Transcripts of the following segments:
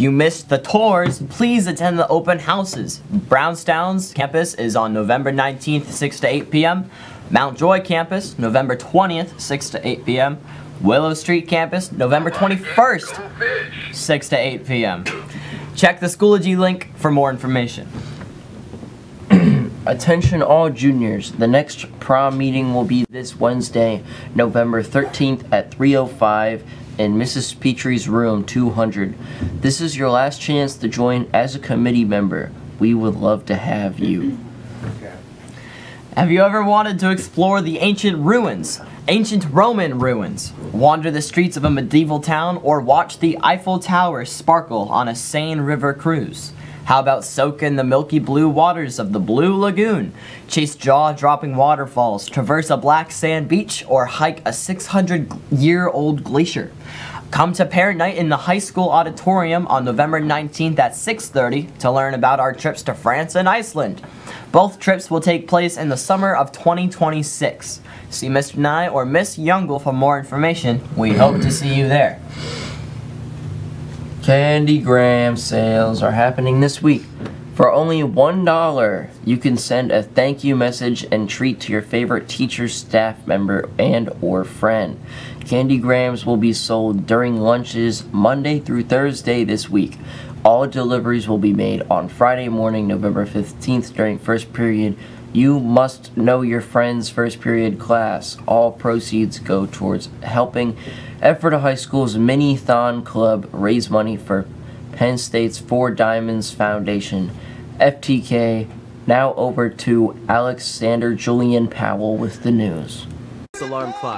you missed the tours, please attend the open houses. Brownstown's campus is on November 19th, 6 to 8 p.m. Mount Joy campus, November 20th, 6 to 8 p.m. Willow Street campus, November 21st, 6 to 8 p.m. Check the Schoology link for more information. Attention all juniors, the next prom meeting will be this Wednesday, November 13th at 3:05 in Mrs. Petrie's room 200. This is your last chance to join as a committee member. We would love to have you. Have you ever wanted to explore the ancient ruins, ancient Roman ruins, wander the streets of a medieval town, or watch the Eiffel Tower sparkle on a Seine River cruise? How about soak in the milky blue waters of the Blue Lagoon, chase jaw-dropping waterfalls, traverse a black sand beach, or hike a 600-year-old glacier? Come to Parent Night in the high school auditorium on November 19th at 6:30 to learn about our trips to France and Iceland. Both trips will take place in the summer of 2026. See Mr. Nye or Miss Youngle for more information. We hope to see you there. Candygram sales are happening this week. For only $1, you can send a thank you message and treat to your favorite teacher, staff member, and or friend. Candygrams will be sold during lunches Monday through Thursday this week. All deliveries will be made on Friday morning, November 15th during first period. You must know your friend's first period class. All proceeds go towards helping Ephrata High School's Mini-Thon Club raise money for Penn State's Four Diamonds Foundation. FTK, now over to Alexander Julian Powell with the news. Alarm clock.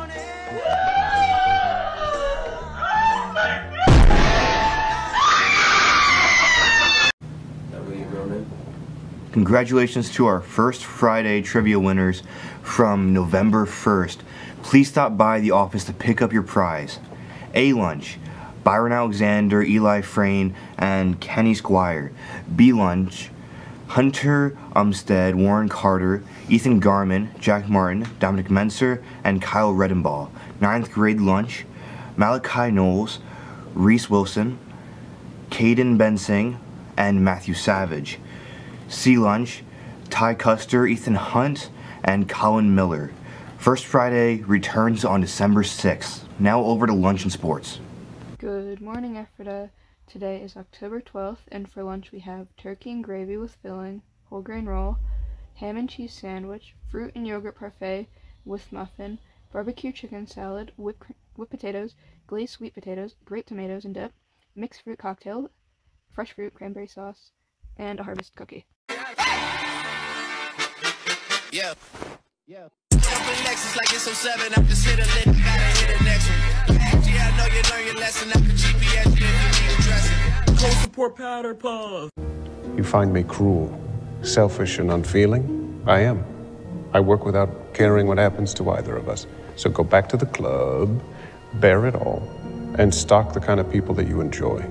Congratulations to our first Friday trivia winners from November 1st. Please stop by the office to pick up your prize. A lunch, Byron Alexander, Eli Frayne, and Kenny Squire. B lunch, Hunter Umstead, Warren Carter, Ethan Garman, Jack Martin, Dominic Menser, and Kyle Redenbaugh. 9th grade lunch, Malachi Knowles, Reese Wilson, Caden Bensing, and Matthew Savage. C lunch, Ty Custer, Ethan Hunt, and Colin Miller. First Friday returns on December 6th. Now over to lunch and sports. Good morning, Ephrata. Today is October 12th, and for lunch we have turkey and gravy with filling, whole grain roll, ham and cheese sandwich, fruit and yogurt parfait with muffin, barbecue chicken salad, whipped potatoes, glazed sweet potatoes, grape tomatoes and dip, mixed fruit cocktail, fresh fruit, cranberry sauce, and a harvest cookie. Yeah. Like it's 07, I just hit a lit, gotta hit the next one. Yeah, I know you learn your lesson. I can GPS you if you need addressing. Cold support powder puff. You find me cruel, selfish, and unfeeling? I am. I work without caring what happens to either of us. So go back to the club, bear it all, and stock the kind of people that you enjoy.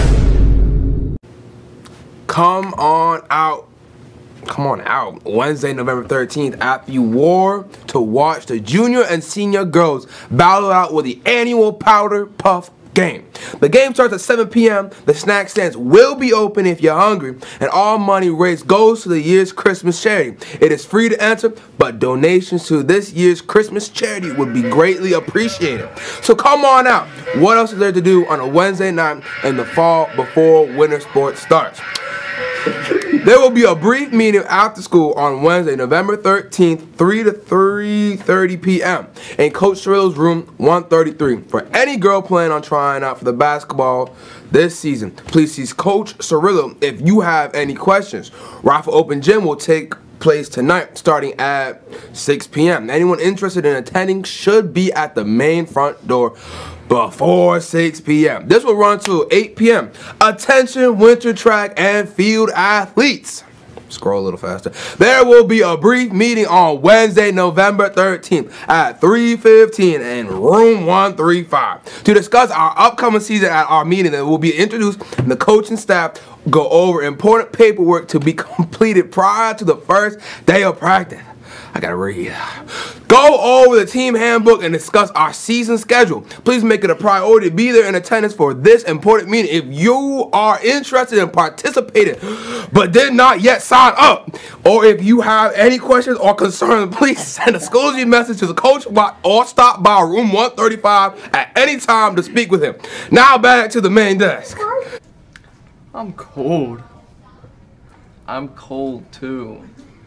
Come on out. Come on out. Wednesday, November 13th at the War to watch the junior and senior girls battle out with the annual Powder Puff game. The game starts at 7 p.m. The snack stands will be open if you're hungry, and all money raised goes to the year's Christmas charity. It is free to enter, but donations to this year's Christmas charity would be greatly appreciated. So come on out. What else is there to do on a Wednesday night in the fall before winter sports starts? There will be a brief meeting after school on Wednesday, November 13th, 3 to 3:30 p.m. in Coach Cirillo's room 133. For any girl planning on trying out for the basketball this season, please see Coach Cirillo if you have any questions. Raffle Open Gym will take place tonight starting at 6 p.m. Anyone interested in attending should be at the main front door before 6 p.m. This will run till 8 p.m. Attention winter track and field athletes. Scroll a little faster. There will be a brief meeting on Wednesday, November 13th at 3:15 in room 135 to discuss our upcoming season. At our meeting, that will be introduced and the coaching staff go over important paperwork to be completed prior to the first day of practice. I gotta read. Go over the team handbook and discuss our season schedule. Please make it a priority to be there in attendance for this important meeting. If you are interested in participating but did not yet sign up, or if you have any questions or concerns, please send a Schoology message to the coach or stop by room 135 at any time to speak with him. Now back to the main desk. I'm cold. I'm cold too.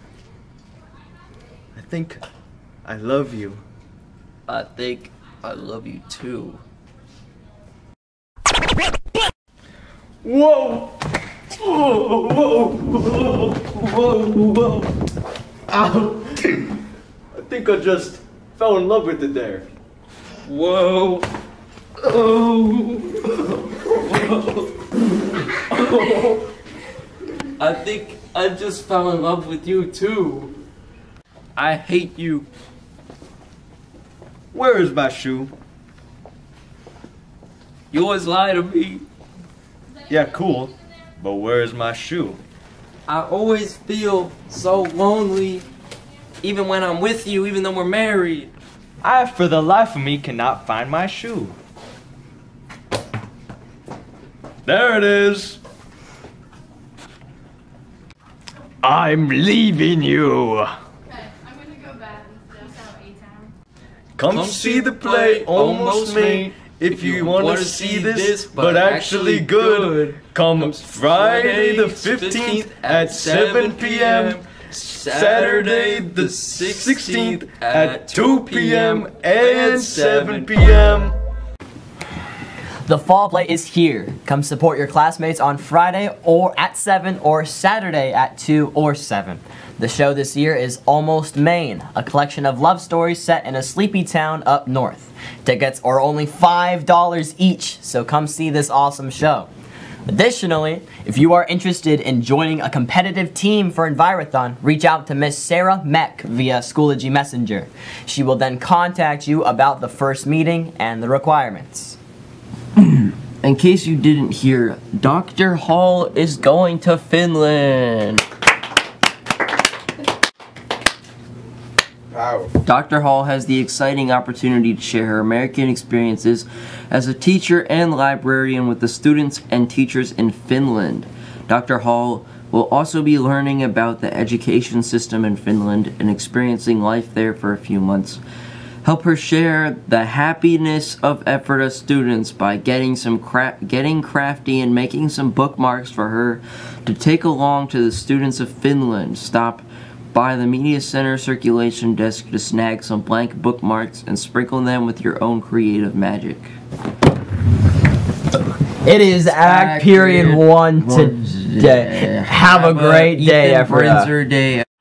I think I love you. I think I love you too. Whoa! Whoa! Whoa! Whoa! Whoa! Ow! I think I just fell in love with it there. Whoa! Oh! I think I just fell in love with you too. I hate you. Where is my shoe? You always lie to me. Yeah, cool. But where is my shoe? I always feel so lonely, even when I'm with you, even though we're married. I, for the life of me, cannot find my shoe. There it is. I'm leaving you. Okay, I'm gonna go back and just out A-Town. Come see the play, Almost Made. If you want to see this, but actually good, come Friday the 15th at 7 p.m., Saturday the 16th at 2 p.m. and 7 p.m. The fall play is here. Come support your classmates on Friday or at 7 or Saturday at 2 or 7. The show this year is Almost Maine, a collection of love stories set in a sleepy town up north. Tickets are only $5 each, so come see this awesome show. Additionally, if you are interested in joining a competitive team for Envirothon, reach out to Miss Sarah Meck via Schoology Messenger. She will then contact you about the first meeting and the requirements. In case you didn't hear, Dr. Hall is going to Finland. Wow. Dr. Hall has the exciting opportunity to share her American experiences as a teacher and librarian with the students and teachers in Finland. Dr. Hall will also be learning about the education system in Finland and experiencing life there for a few months. Help her share the happiness of Ephrata students by getting crafty and making some bookmarks for her to take along to the students of Finland. Stop by the Media Center circulation desk to snag some blank bookmarks and sprinkle them with your own creative magic. It is Ag Period 1 today. Have a great day, Ephrata. Day.